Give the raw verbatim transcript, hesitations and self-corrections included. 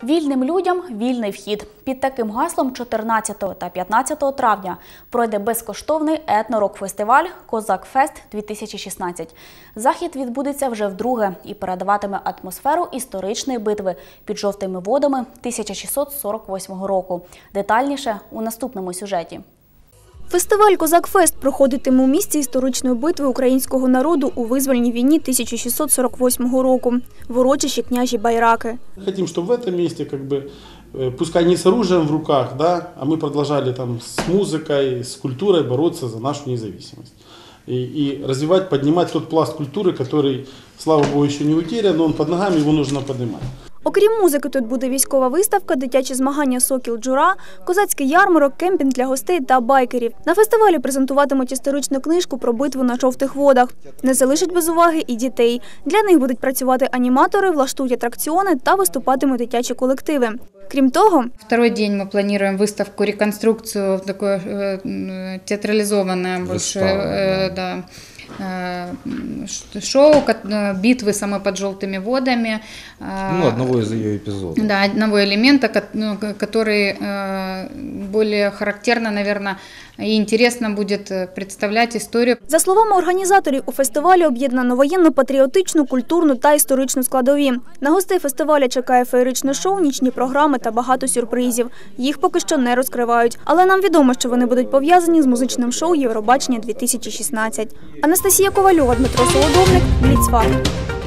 Вільним людям – вільний вхід. Під таким гаслом чотирнадцятого та п'ятнадцятого травня пройде безкоштовний етно-рок-фестиваль «Козак-фест-дві тисячі шістнадцять». Захід відбудеться вже вдруге і передаватиме атмосферу історичної битви під Жовтими водами тисяча шістсот сорок восьмого року. Детальніше у наступному сюжеті. Фестиваль «Козак-фест» проходитиме у місці історичної битви українського народу у визвольній війні тисяча шістсот сорок восьмого року в урочищі Княжі Байраки. Хотим, чтобы в этом месте, как бы, пускай не с оружием в руках, да, а мы продолжали там с музыкой, с культурой бороться за нашу независимость. И, и развивать, поднимать тот пласт культуры, который, слава Богу, еще не утерян, но он под ногами, его нужно поднимать. Окрім музики, тут буде військова виставка, дитячі змагання «Сокіл-Джура», козацький ярмарок, кемпінг для гостей та байкерів. На фестивалі презентуватимуть історичну книжку про битву на Жовтих водах. Не залишать без уваги і дітей. Для них будуть працювати аніматори, влаштують атракціони та виступатимуть дитячі колективи. Крім того, второй день мы планируем выставку, реконструкцию, такое э, театрализованное больше, э, да, э, шоу битвы самой под Желтыми водами. Ну, одного из ее эпизодов. Да, одного элемента, который э, более характерно, наверное, и интересно будет представлять историю. За словами організаторів, у фестивалі об'єднано воєнно-патріотичну, культурну та історичну складові. На гостей фестиваля чекає феєричне шоу, нічні програми та багато сюрпризів. Їх поки що не розкривають. Але нам відомо, що вони будуть пов'язані з музичним шоу «Євробачення-дві тисячі шістнадцять». Анастасія Ковальова, Дмитро Солодовник, Бліцфакт.